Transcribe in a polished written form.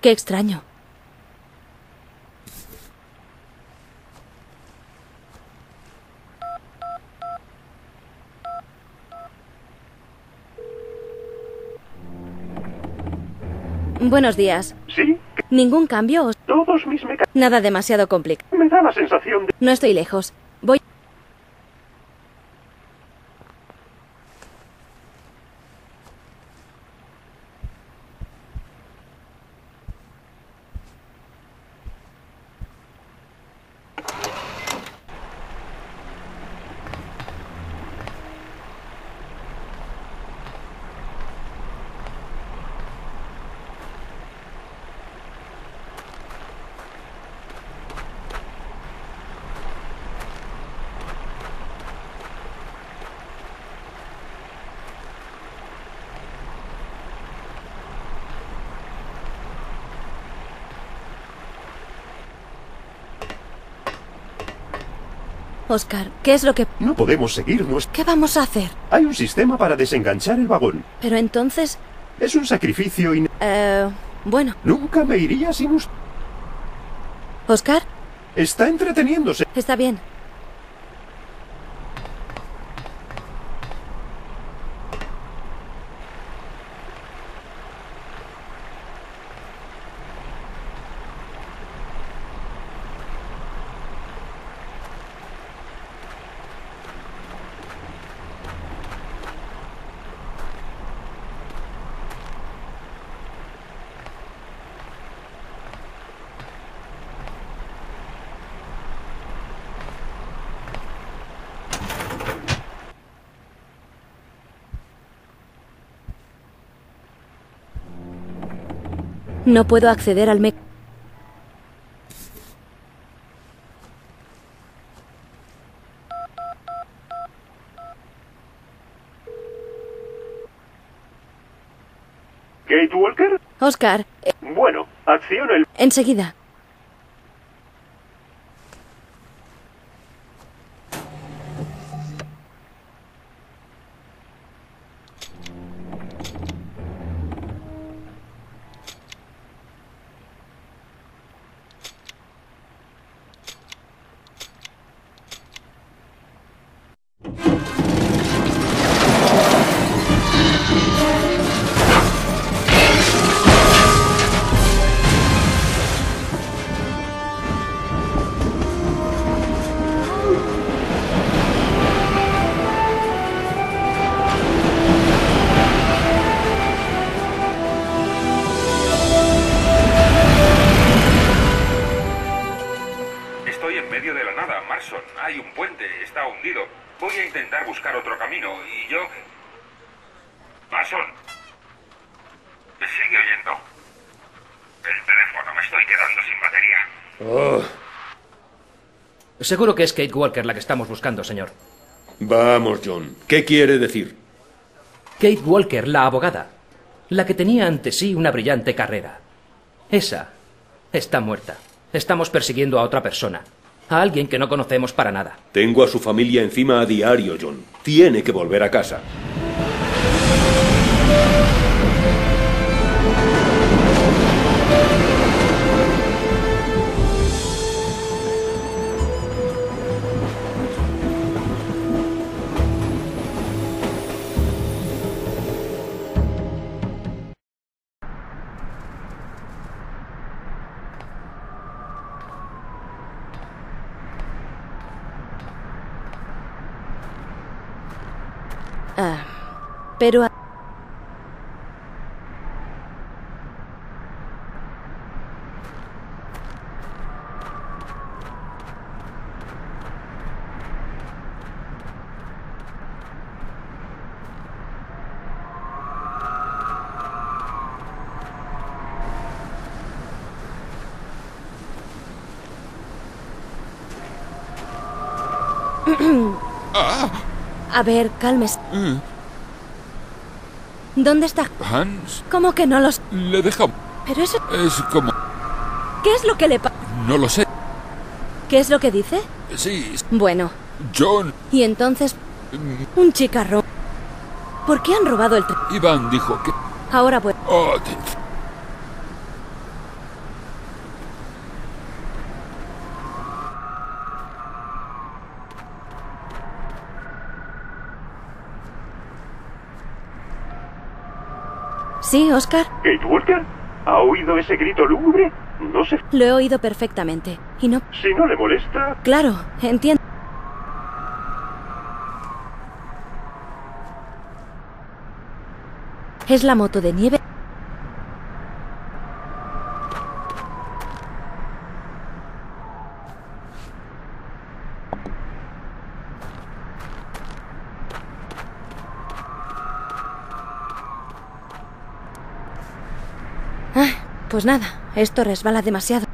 Qué extraño. Buenos días. ¿Sí? ¿Ningún cambio? Todos mis mecanismos. Nada demasiado complicado. Me da la sensación de... No estoy lejos. Voy... Oscar, ¿qué es lo que... No podemos seguir nuestro... ¿Qué vamos a hacer? Hay un sistema para desenganchar el vagón. Pero entonces... Es un sacrificio bueno. Nunca me iría sin usted. ¿Oscar? Está entreteniéndose. Está bien. No puedo acceder al Kate Walker. Oscar, Bueno, acciona el... enseguida. Estoy en medio de la nada, Marston. Hay un puente, está hundido. Voy a intentar buscar otro camino y yo... Marston. ¿Me sigue oyendo? El teléfono, me estoy quedando sin batería. Seguro que es Kate Walker la que estamos buscando, señor. Vamos, John. ¿Qué quiere decir? Kate Walker, la abogada. La que tenía ante sí una brillante carrera. Esa está muerta. Estamos persiguiendo a otra persona. A alguien que no conocemos para nada. Tengo a su familia encima a diario, John. Tiene que volver a casa. Pero... A ver, cálmese. ¿Dónde está? Hans. ¿Cómo que no los...? Le deja... Pero eso... Es como... ¿Qué es lo que le pasa? No lo sé. ¿Qué es lo que dice? Sí. Bueno. John. Y entonces... Un chicarrón. ¿Por qué han robado el tren? Iván dijo que... Ahora pues... Oh, Sí, Oscar. ¿Kate Walker? ¿Ha oído ese grito lúgubre? No sé. Lo he oído perfectamente. Y no... Si no le molesta... Claro, entiendo. Es la moto de nieve. Pues nada, esto resbala demasiado.